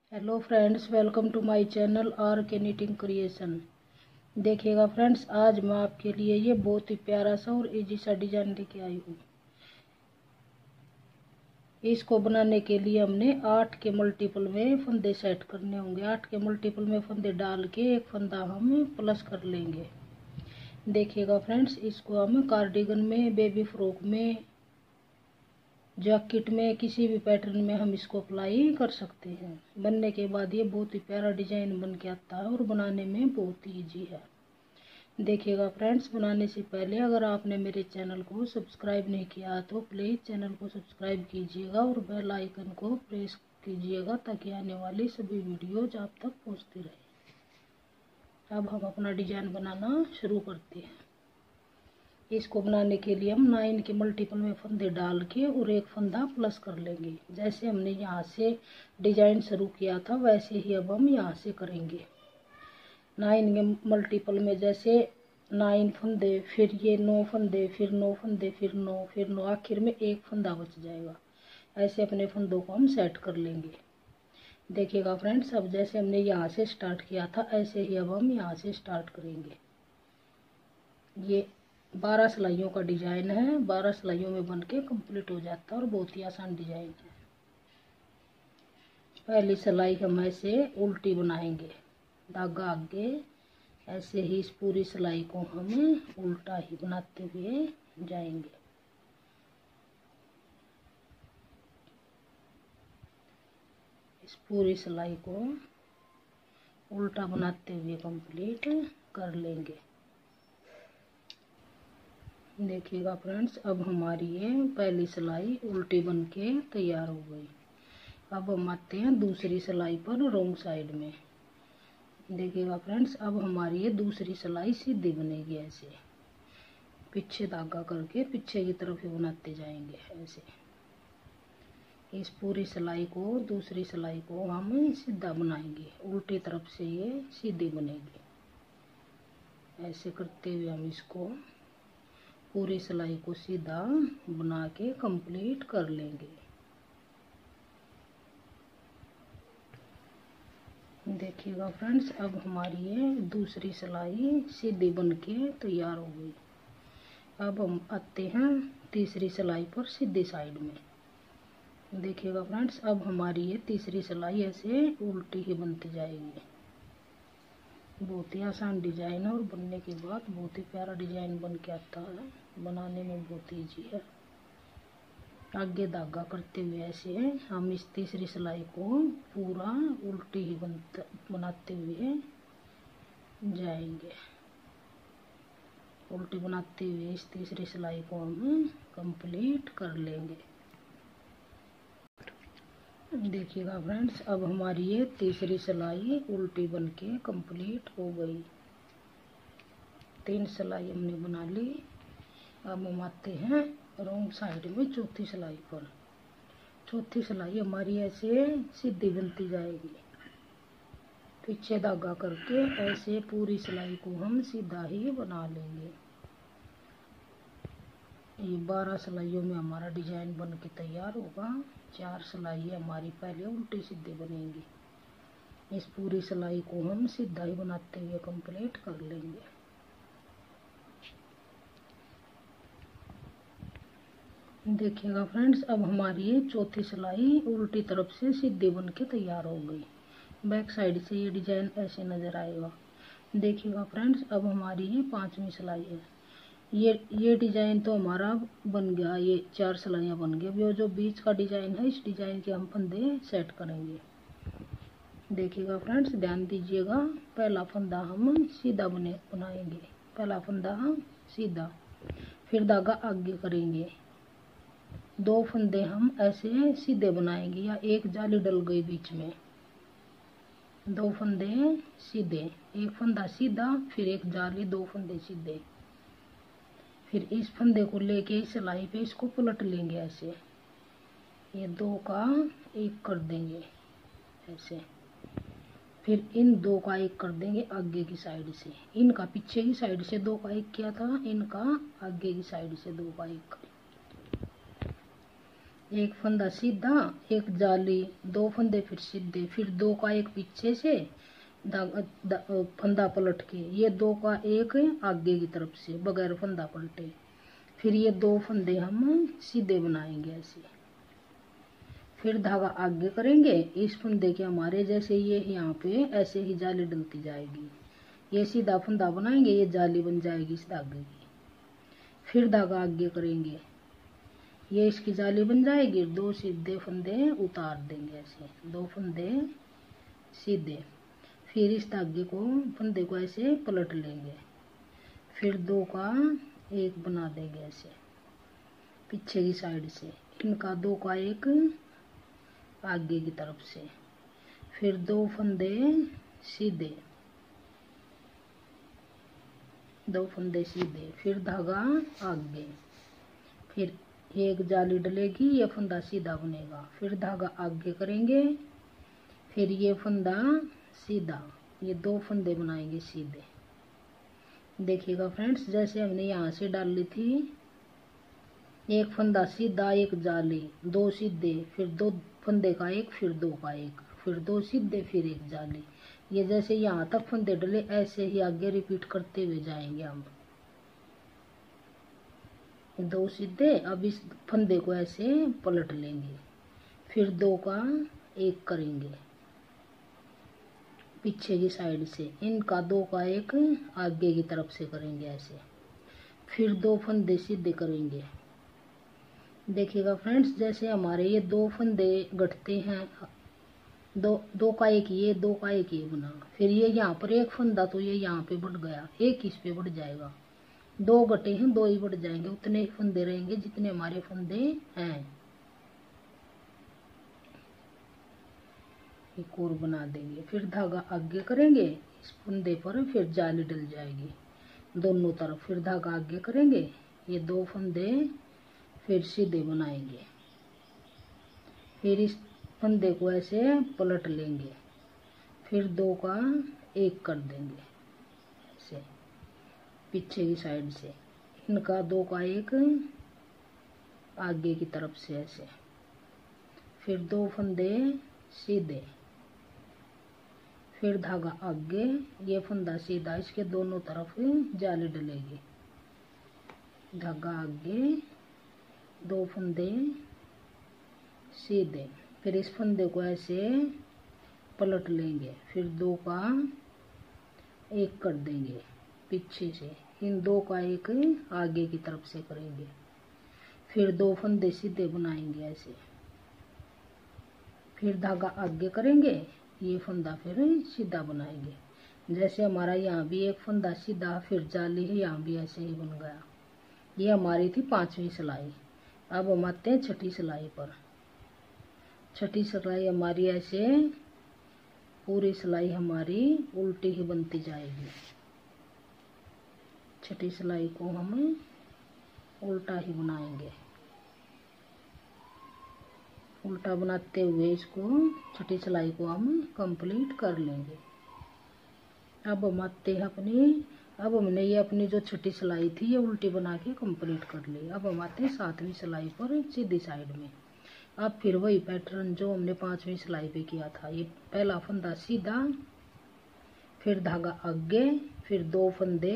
Hello friends, welcome to my channel R K knitting creation. देखिएगा friends, आज मैं आपके लिए ये बहुत ही प्यारा सा और इजी सा डिजाइन लेके आई हूँ। इसको बनाने के लिए हमने 8 के मल्टीपल में फंदे सेट करने होंगे। 8 के मल्टीपल में फंदे डाल के एक फंदा हम प्लस कर लेंगे। देखिएगा फ्रेंड्स, इसको हम कार्डिगन में, बेबी फ्रॉक में, जैकेट में, किसी भी पैटर्न में हम इसको अप्लाई कर सकते हैं। बनने के बाद ये बहुत ही प्यारा डिजाइन बन के आता है और बनाने में बहुत ही ईजी है। देखिएगा फ्रेंड्स, बनाने से पहले अगर आपने मेरे चैनल को सब्सक्राइब नहीं किया तो प्लीज़ चैनल को सब्सक्राइब कीजिएगा और बेल आइकन को प्रेस कीजिएगा ताकि आने वाली सभी वीडियोज आप तक पहुँचती रहे। अब हम अपना डिजाइन बनाना शुरू करते हैं। इसको बनाने के लिए हम 9 के मल्टीपल में फंदे डाल के और एक फंदा प्लस कर लेंगे। जैसे हमने यहाँ से डिजाइन शुरू किया था वैसे ही अब हम यहाँ से करेंगे। 9 के मल्टीपल में जैसे 9 फंदे, फिर ये 9 फंदे, फिर 9 फंदे, फिर 9, फिर 9, आखिर में एक फंदा बच जाएगा। ऐसे अपने फंदों को हम सेट कर लेंगे। देखिएगा फ्रेंड्स, अब जैसे हमने यहाँ से स्टार्ट किया था ऐसे ही अब हम यहाँ से स्टार्ट करेंगे। ये 12 सिलाइयों का डिजाइन है। 12 सिलाइयों में बन के कम्प्लीट हो जाता है और बहुत ही आसान डिजाइन है। पहली सिलाई हम ऐसे उल्टी बनाएंगे, धागा आगे, ऐसे ही इस पूरी सिलाई को हम उल्टा ही बनाते हुए जाएंगे। इस पूरी सिलाई को उल्टा बनाते हुए कंप्लीट कर लेंगे। देखिएगा फ्रेंड्स, अब हमारी ये पहली सिलाई उल्टी बन के तैयार हो गई। अब हम आते हैं दूसरी सिलाई पर रॉन्ग साइड में। देखिएगा फ्रेंड्स, अब हमारी ये दूसरी सिलाई सीधी बनेगी। ऐसे पीछे धागा करके पीछे की तरफ ही बनाते जाएंगे। ऐसे इस पूरी सिलाई को, दूसरी सिलाई को हम सीधा बनाएंगे। उल्टी तरफ से ये सीधी बनेगी। ऐसे करते हुए हम इसको पूरी सिलाई को सीधा बना के कंप्लीट कर लेंगे। देखिएगा फ्रेंड्स, अब हमारी ये दूसरी सिलाई सीधी बन के तैयार हो गई। अब हम आते हैं तीसरी सिलाई पर सीधी साइड में। देखिएगा फ्रेंड्स, अब हमारी ये तीसरी सिलाई ऐसे उल्टी ही बनती जाएगी। बहुत ही आसान डिजाइन है और बनने के बाद बहुत ही प्यारा डिजाइन बन के आता है। बनाने में बहुत ईजी है। आगे धागा करते हुए ऐसे हम इस तीसरी सिलाई को पूरा उल्टी ही बनाते हुए जाएंगे। उल्टी बनाते हुए इस तीसरी सिलाई को हम कंप्लीट कर लेंगे। देखिएगा फ्रेंड्स, अब हमारी ये तीसरी सिलाई उल्टी बन के कंप्लीट हो गई। 3 सिलाई हमने बना ली। अब हम आते हैं रॉन्ग साइड में चौथी सिलाई पर। चौथी सिलाई हमारी ऐसे सीधी बनती जाएगी। पीछे धागा करके ऐसे पूरी सिलाई को हम सीधा ही बना लेंगे। ये 12 सिलाइयों में हमारा डिजाइन बन के तैयार होगा। 4 सिलाई हमारी पहले उल्टी सीधी बनेंगी। इस पूरी सिलाई को हम सीधा ही बनाते हुए कंप्लीट कर लेंगे। देखिएगा फ्रेंड्स, अब हमारी ये चौथी सिलाई उल्टी तरफ से सीधी बन के तैयार हो गई। बैक साइड से ये डिजाइन ऐसे नजर आएगा। देखिएगा फ्रेंड्स, अब हमारी ये 5वीं सिलाई है। ये डिजाइन तो हमारा बन गया। ये 4 सिलाइयाँ बन गई। अब ये जो बीच का डिजाइन है, इस डिजाइन के हम फंदे सेट करेंगे। देखिएगा फ्रेंड्स, ध्यान दीजिएगा। पहला फंदा हम सीधा बनाएंगे। पहला फंदा सीधा, फिर धागा आगे करेंगे। 2 फंदे हम ऐसे सीधे बनाएंगे या एक जाली डल गई बीच में। 2 फंदे सीधे, एक फंदा सीधा, फिर एक जाली, 2 फंदे सीधे। फिर इस फंदे को लेके इस सिलाई पे इसको पलट लेंगे। ऐसे ये 2 का 1 कर देंगे ऐसे। फिर इन 2 का 1 कर देंगे आगे की साइड से। इनका पीछे की साइड से 2 का 1 किया था, इनका आगे की साइड से 2 का 1 करेंगे। एक फंदा सीधा, एक जाली, दो फंदे फिर सीधे, फिर दो का एक पीछे से फंदा पलट के, ये दो का एक आगे की तरफ से बगैर फंदा पलटे, फिर ये दो फंदे हम सीधे बनाएंगे ऐसे। फिर धागा आगे करेंगे, इस फंदे के हमारे जैसे ये यहाँ पे ऐसे ही जाली डलती जाएगी, ये सीधा फंदा बनाएंगे, ये जाली बन जाएगी इस धागे की। फिर धागा आगे करेंगे, ये इसकी जाली बन जाएगी, दो सीधे फंदे उतार देंगे ऐसे, दो फंदे सीधे। फिर इस धागे को फंदे को ऐसे पलट लेंगे, फिर दो का एक बना देंगे ऐसे पीछे की साइड से, इनका दो का एक आगे की तरफ से, फिर दो फंदे सीधे, दो फंदे सीधे, फिर धागा आगे, फिर एक जाली डलेगी, ये फंदा सीधा बनेगा, फिर धागा आगे करेंगे, फिर ये फंदा सीधा, ये दो फंदे बनाएंगे सीधे। देखिएगा फ्रेंड्स, जैसे हमने यहाँ से डाल ली थी, एक फंदा सीधा, एक जाली, दो सीधे, फिर दो फंदे का एक, फिर दो का एक, फिर दो सीधे, फिर एक जाली, ये जैसे यहाँ तक फंदे डले ऐसे ही आगे रिपीट करते हुए जाएंगे हम। दो सीधे, अब इस फंदे को ऐसे पलट लेंगे, फिर दो का एक करेंगे पीछे की साइड से, इनका दो का एक आगे की तरफ से करेंगे ऐसे, फिर दो फंदे सीधे करेंगे। देखिएगा फ्रेंड्स, जैसे हमारे ये दो फंदे गठते हैं, दो का एक ये, दो का एक ये बना, फिर ये यहाँ पर एक फंदा तो ये यहाँ पे बढ़ गया, एक इस पे बढ़ जाएगा, दो गटे हैं दो ही बढ़ जाएंगे, उतने ही फंदे रहेंगे जितने हमारे फंदे हैं। एक और बना देंगे, फिर धागा आगे करेंगे, इस फंदे पर फिर जाली डल जाएगी दोनों तरफ, फिर धागा आगे करेंगे, ये दो फंदे फिर सीधे बनाएंगे, फिर इस फंदे को ऐसे पलट लेंगे, फिर दो का एक कर देंगे ऐसे पीछे की साइड से, इनका दो का एक आगे की तरफ से ऐसे, फिर दो फंदे सीधे, फिर धागा आगे, ये फंदा सीधा, इसके दोनों तरफ जाली डलेगी, धागा आगे, दो फंदे सीधे, फिर इस फंदे को ऐसे पलट लेंगे, फिर दो का एक कर देंगे पीछे से, इन दो का एक आगे की तरफ से करेंगे, फिर दो फंदे सीधे बनाएंगे ऐसे, फिर धागा आगे करेंगे, ये फंदा फिर सीधा बनाएंगे, जैसे हमारा यहाँ भी एक फंदा सीधा फिर जाली है, यहाँ भी ऐसे ही बन गया। ये हमारी थी 5वीं सिलाई। अब हम आते हैं 6ठी सिलाई पर। 6ठी सिलाई हमारी ऐसे पूरी सिलाई हमारी उल्टी ही बनती जाएगी। 6ठी सिलाई को हम उल्टा ही बनाएंगे, उल्टा बनाते हुए इसको 6ठी सिलाई को हम कंप्लीट कर लेंगे। अब हम आते हैं अब हमने ये अपनी जो 6ठी सिलाई थी ये उल्टी बना के कंप्लीट कर ली। अब हम आते हैं 7वीं सिलाई पर सीधी साइड में। अब फिर वही पैटर्न जो हमने 5वीं सिलाई पे किया था, ये पहला फंदा सीधा, फिर धागा आगे, फिर दो फंदे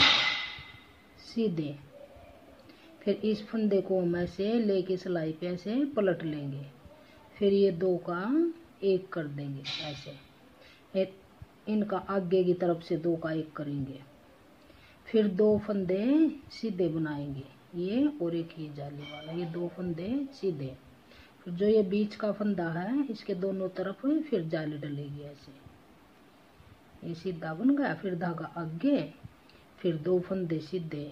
सीधे, फिर इस फंदे को हम ऐसे लेके सिलाई पे ऐसे पलट लेंगे, फिर ये दो का एक कर देंगे ऐसे, इनका आगे की तरफ से दो का एक करेंगे, फिर दो फंदे सीधे बनाएंगे, ये और एक ये जाली वाला, ये दो फंदे सीधे, फिर जो ये बीच का फंदा है इसके दोनों तरफ फिर जाली डलेगी ऐसे, ये सीधा बन गया, फिर धागा आगे, फिर दो फंदे सीधे,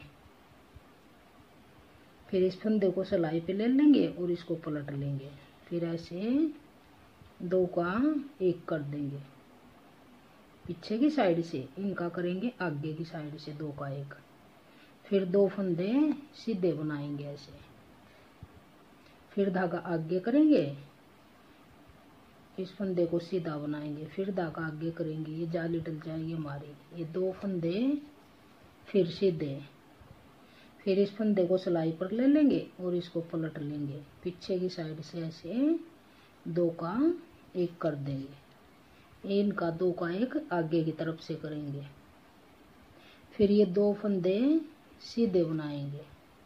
फिर इस फंदे को सिलाई पे ले लेंगे और इसको पलट लेंगे, फिर ऐसे दो का एक कर देंगे पीछे की साइड से, इनका करेंगे आगे की साइड से दो का एक, फिर दो फंदे सीधे बनाएंगे ऐसे, फिर धागा आगे करेंगे, इस फंदे को सीधा बनाएंगे, फिर धागा आगे करेंगे, ये जाली डल जाएगी हमारी, ये दो फंदे फिर सीधे, फिर इस फंदे को सिलाई पर ले लेंगे और इसको पलट लेंगे। पीछे की साइड से ऐसे 2 का 1 कर देंगे। इनका 2 का 1 आगे की तरफ से करेंगे। फिर ये 2 फंदे सीधे बनाएंगे।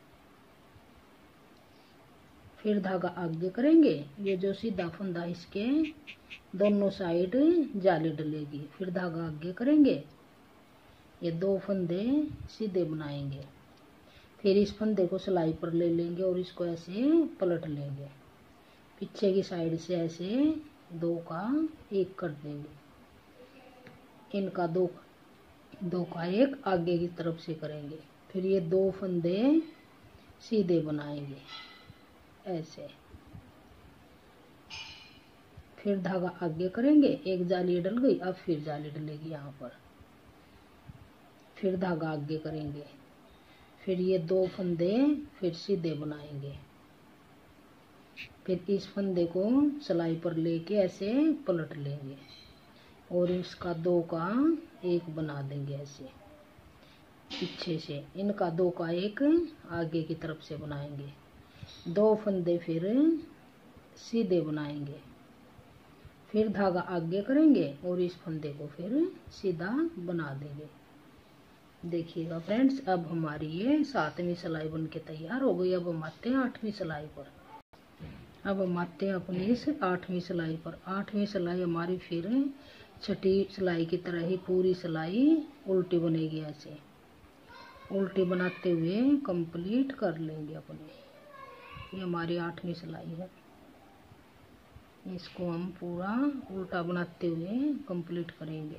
फिर धागा आगे करेंगे। ये जो सीधा फंदा इसके दोनों साइड जाली डलेगी। फिर धागा आगे करेंगे। ये 2 फंदे सीधे बनाएंगे। फिर इस फंदे को सिलाई पर ले लेंगे और इसको ऐसे पलट लेंगे। पीछे की साइड से ऐसे 2 का 1 कर देंगे। इनका 2 का 1 आगे की तरफ से करेंगे। फिर ये 2 फंदे सीधे बनाएंगे ऐसे। फिर धागा आगे करेंगे। एक जाली डल गई, अब फिर जाली डलेगी यहाँ पर। फिर धागा आगे करेंगे। फिर ये 2 फंदे फिर सीधे बनाएंगे। फिर इस फंदे को सिलाई पर लेके ऐसे पलट लेंगे और इसका 2 का 1 बना देंगे ऐसे पीछे से। इनका 2 का 1 आगे की तरफ से बनाएंगे। 2 फंदे फिर सीधे बनाएंगे। फिर धागा आगे करेंगे और इस फंदे को फिर सीधा बना देंगे। देखिएगा फ्रेंड्स, अब हमारी ये 7वीं सिलाई बन के तैयार हो गई। अब हम आते हैं 8वीं सिलाई पर। अब हम आते हैं अपनी इस 8वीं सिलाई पर। 8वीं सिलाई हमारी फिर 6ठी सिलाई की तरह ही पूरी सिलाई उल्टी बनेगी। ऐसे उल्टी बनाते हुए कंप्लीट कर लेंगे अपने। ये हमारी 8वीं सिलाई है। इसको हम पूरा उल्टा बनाते हुए कंप्लीट करेंगे।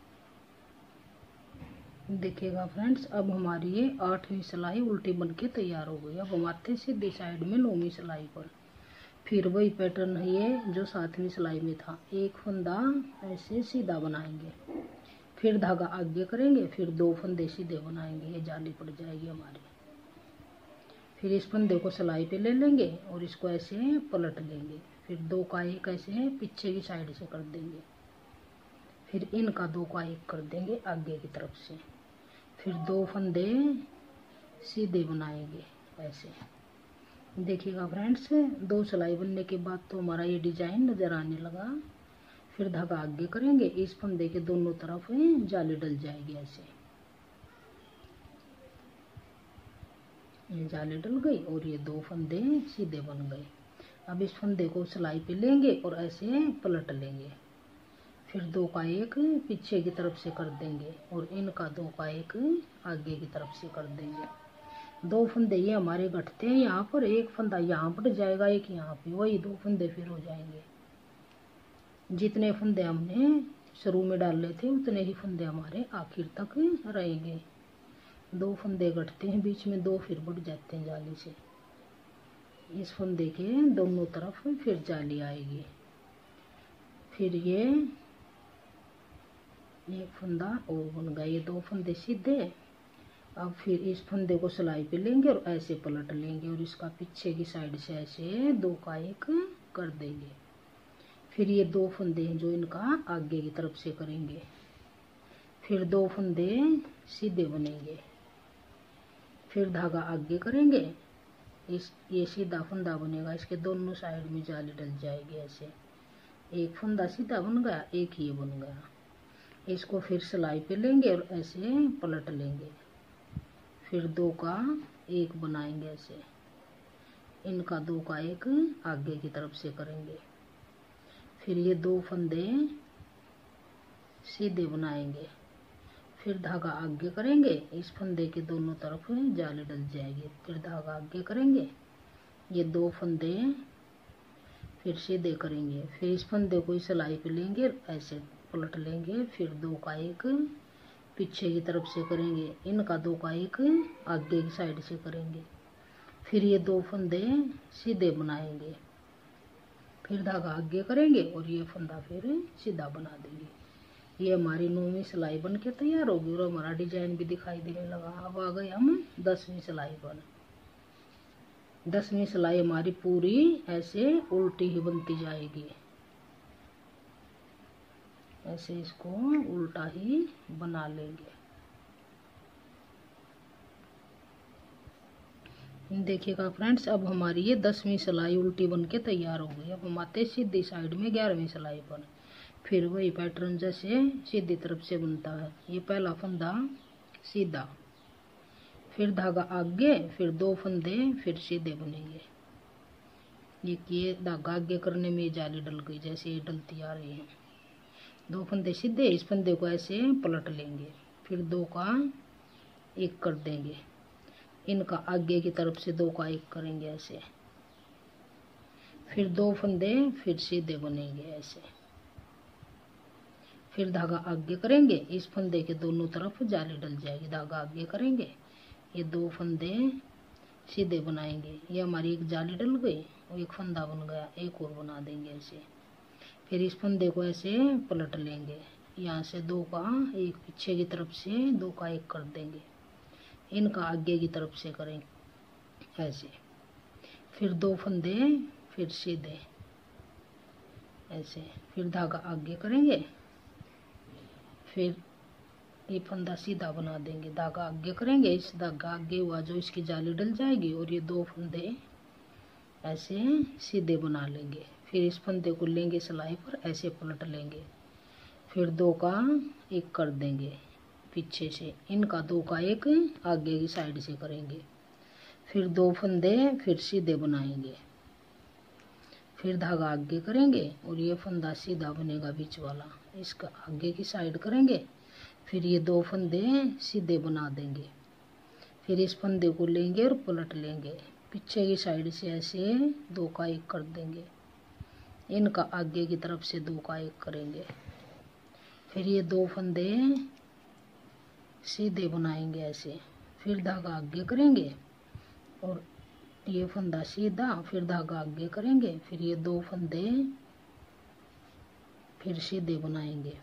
देखिएगा फ्रेंड्स, अब हमारी ये 8वीं सिलाई उल्टी बनके तैयार हो गई। अब हम आते हैं सीधी साइड में 9वीं सिलाई पर। फिर वही पैटर्न है ये जो 7वीं सिलाई में था। एक फंदा ऐसे सीधा बनाएंगे। फिर धागा आगे करेंगे। फिर 2 फंदे सीधे बनाएंगे। ये जाली पड़ जाएगी हमारी। फिर इस फंदे को सिलाई पे ले लेंगे और इसको ऐसे पलट लेंगे। फिर 2 का 1 ऐसे पीछे की साइड से कर देंगे। फिर इनका 2 का 1 कर देंगे आगे की तरफ से। फिर 2 फंदे सीधे बनाएंगे ऐसे। देखिएगा फ्रेंड्स, 2 सिलाई बनने के बाद तो हमारा ये डिजाइन नजर आने लगा। फिर धागा आगे करेंगे। इस फंदे के दोनों तरफ जाली डल जाएगी ऐसे। ये जाली डल गई और ये 2 फंदे सीधे बन गए। अब इस फंदे को सिलाई पे लेंगे और ऐसे पलट लेंगे। फिर 2 का 1 पीछे की तरफ से कर देंगे और इनका 2 का 1 आगे की तरफ से कर देंगे। 2 फंदे ये हमारे घटते हैं यहाँ पर। एक फंदा यहाँ पर जाएगा, एक यहाँ पे। वही 2 फंदे फिर हो जाएंगे। जितने फंदे हमने शुरू में डाले थे उतने ही फंदे हमारे आखिर तक रहेंगे। 2 फंदे घटते हैं, बीच में 2 फिर बढ़ जाते हैं जाली से। इस फंदे के दोनों तरफ फिर जाली आएगी। फिर ये एक फंदा और बन गया। ये 2 फंदे सीधे। अब फिर इस फंदे को सिलाई पे लेंगे और ऐसे पलट लेंगे और इसका पीछे की साइड से ऐसे 2 का 1 कर देंगे। फिर ये 2 फंदे हैं जो इनका आगे की तरफ से करेंगे। फिर 2 फंदे सीधे बनेंगे। फिर धागा आगे करेंगे। ये सीधा फंदा बनेगा। इसके दोनों साइड में जाली डल जाएगी ऐसे। एक फंदा सीधा बन गया, एक ये बन गया। इसको फिर सिलाई पे लेंगे और ऐसे पलट लेंगे। फिर 2 का 1 बनाएंगे ऐसे। इनका 2 का 1 आगे की तरफ से करेंगे। फिर ये 2 फंदे सीधे बनाएंगे। फिर धागा आगे करेंगे। इस फंदे के दोनों तरफ जाली डल जाएगी। फिर धागा आगे करेंगे। ये 2 फंदे फिर सीधे करेंगे। फिर इस फंदे को सिलाई पे लेंगे, ऐसे पलट लेंगे। फिर 2 का 1 पीछे की तरफ से करेंगे। इनका 2 का 1 आगे की साइड से करेंगे। फिर ये 2 फंदे सीधे बनाएंगे। फिर धागा आगे करेंगे और ये फंदा फिर सीधा बना देंगे। ये हमारी 9वीं सिलाई बन के तैयार होगी और हमारा डिजाइन भी दिखाई देने लगा। अब आ गए हम 10वीं सिलाई पर। 10वीं सिलाई हमारी पूरी ऐसे उल्टी ही बनती जाएगी। ऐसे इसको उल्टा ही बना लेंगे। देखिएगा फ्रेंड्स, अब हमारी ये 10वीं सिलाई उल्टी बन के तैयार हो गई। अब हम आते सीधी साइड में 11वीं सिलाई पर। फिर वही पैटर्न जैसे सीधी तरफ से बनता है। ये पहला फंदा सीधा, फिर धागा आगे, फिर 2 फंदे, फिर सीधे बनेंगे। ये धागा आगे करने में जाली डल गई, जैसे ये डलती आ रही है। 2 फंदे सीधे, इस फंदे को ऐसे पलट लेंगे, फिर 2 का 1 कर देंगे। इनका आगे की तरफ से 2 का 1 करेंगे ऐसे, फिर 2 फंदे, फिर सीधे बनेंगे ऐसे। फिर धागा आगे करेंगे, इस फंदे के दोनों तरफ जाली डल जाएगी। धागा आगे करेंगे, ये 2 फंदे सीधे बनाएंगे। ये हमारी एक जाली डल गई और एक फंदा बन गया। एक और बना देंगे ऐसे। फिर इस फंदे को ऐसे पलट लेंगे, यहाँ से 2 का 1 पीछे की तरफ से 2 का 1 कर देंगे। इनका आगे की तरफ से करेंगे ऐसे, फिर 2 फंदे, फिर सीधे ऐसे। फिर धागा आगे करेंगे, फिर ये फंदा सीधा बना देंगे। धागा आगे करेंगे, इस धागा आगे हुआ जो इसकी जाली डल जाएगी और ये 2 फंदे ऐसे सीधे बना लेंगे। फिर इस फंदे को लेंगे सिलाई पर, ऐसे पलट लेंगे, फिर 2 का 1 कर देंगे पीछे से। इनका 2 का 1 आगे की साइड से करेंगे, फिर 2 फंदे, फिर सीधे बनाएंगे। फिर धागा आगे करेंगे और ये फंदा सीधा बनेगा बीच वाला, इसका आगे की साइड करेंगे। फिर ये 2 फंदे सीधे बना देंगे, फिर इस फंदे को लेंगे और पलट लेंगे, पीछे की साइड से ऐसे 2 का 1 कर देंगे। इनका आगे की तरफ से 2 का 1 करेंगे, फिर ये 2 फंदे सीधे बनाएंगे ऐसे। फिर धागा आगे करेंगे और ये फंदा सीधा, फिर धागा आगे करेंगे, फिर ये 2 फंदे, फिर सीधे बनाएंगे।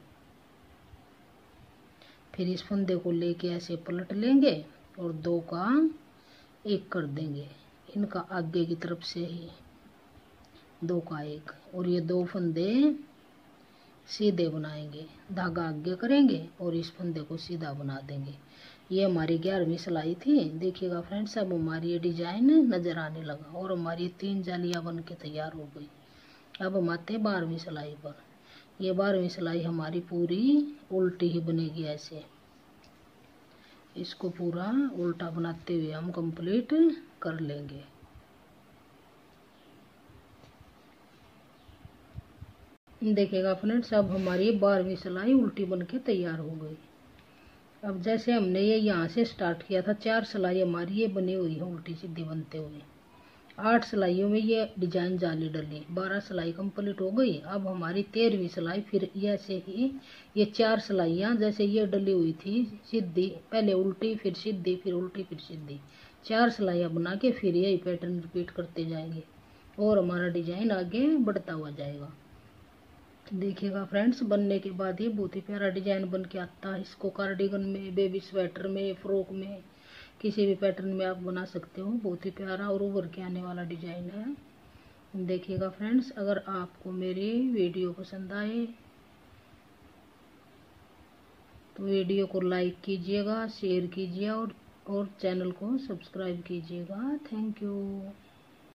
फिर इस फंदे को लेके ऐसे पलट लेंगे और 2 का 1 कर देंगे। इनका आगे की तरफ से ही 2 का 1 और ये 2 फंदे सीधे बनाएंगे। धागा आगे करेंगे और इस फंदे को सीधा बना देंगे। ये हमारी 11वीं सिलाई थी। देखिएगा फ्रेंड्स, अब हमारी ये डिजाइन नजर आने लगा और हमारी 3 जालियां बन के तैयार हो गई। अब हम आते हैं 12वीं सिलाई पर। ये 12वीं सिलाई हमारी पूरी उल्टी ही बनेगी ऐसे। इसको पूरा उल्टा बनाते हुए हम कंप्लीट कर लेंगे। देखिएगा फ्रेंड्स, अब हमारी 12वीं सिलाई उल्टी बन के तैयार हो गई। अब जैसे हमने ये यहाँ से स्टार्ट किया था, 4 सिलाई हमारी ये बनी हुई है उल्टी सीधी बनते हुए। 8 सिलाइयों में ये डिजाइन जाली डली, 12 सिलाई कंप्लीट हो गई। अब हमारी 13वीं सिलाई, फिर ऐसे ही ये 4 सिलाइयाँ जैसे ये डली हुई थी सीधी, पहले उल्टी, फिर सीधी, फिर उल्टी, फिर सीधी, 4 सिलाइयाँ बना के फिर यही पैटर्न रिपीट करते जाएंगे और हमारा डिजाइन आगे बढ़ता हुआ जाएगा। देखिएगा फ्रेंड्स, बनने के बाद ये बहुत ही प्यारा डिजाइन बन के आता है। इसको कार्डिगन में, बेबी स्वेटर में, फ्रॉक में, किसी भी पैटर्न में आप बना सकते हो। बहुत ही प्यारा और उभर के आने वाला डिजाइन है। देखिएगा फ्रेंड्स, अगर आपको मेरी वीडियो पसंद आए तो वीडियो को लाइक कीजिएगा, शेयर कीजिए और चैनल को सब्सक्राइब कीजिएगा। Thank you.